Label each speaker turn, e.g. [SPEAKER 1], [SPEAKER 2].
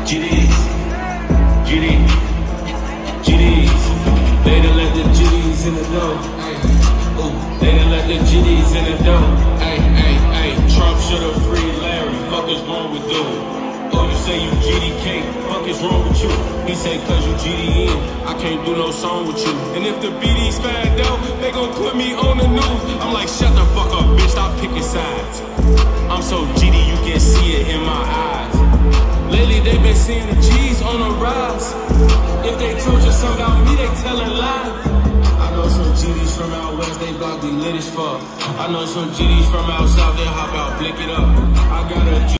[SPEAKER 1] GDs, GDs, GDs. They done let the GDs in the door. They done let the GDs in the door. Trump should've freed Larry. Fuck is wrong with dude? Oh, you say you GDK, fuck is wrong with you? He say cause you GDN, I can't do no song with you. And if the BDs find out, they gon' put me on the news. I'm like, shut the fuck up, bitch, stop picking sides. I'm so GD, you can see it in my eyes. Lately they been seeing the G's on the rise. If they told you something about me, they tellin' lies. I know some GDs from out west, they block be lit as fuck. I know some GDs from out south, they hop out, blick it up. I got a